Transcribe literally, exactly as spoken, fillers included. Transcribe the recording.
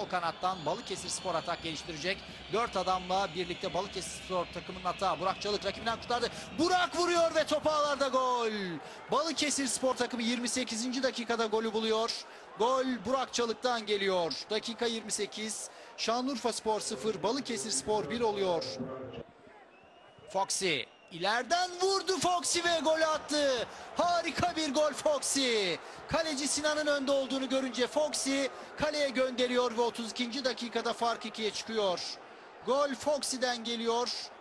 O kanattan Balıkesirspor atak geliştirecek. Dört adamla birlikte Balıkesirspor takımının hata. Burak Çalık rakibinden kurtardı. Burak vuruyor ve top ağlarda gol. Balıkesirspor takımı yirmi sekizinci dakikada golü buluyor. Gol Burak Çalık'tan geliyor. Dakika yirmi sekiz. Şanlıurfaspor sıfır, Balıkesirspor bir oluyor. Foxy ileriden vurdu Foxy ve gol attı. Harika bir gol Foxy. Kaleci Sinan'ın önde olduğunu görünce Foxy kaleye gönderiyor ve otuz ikinci dakikada fark ikiye çıkıyor. Gol Foxy'den geliyor.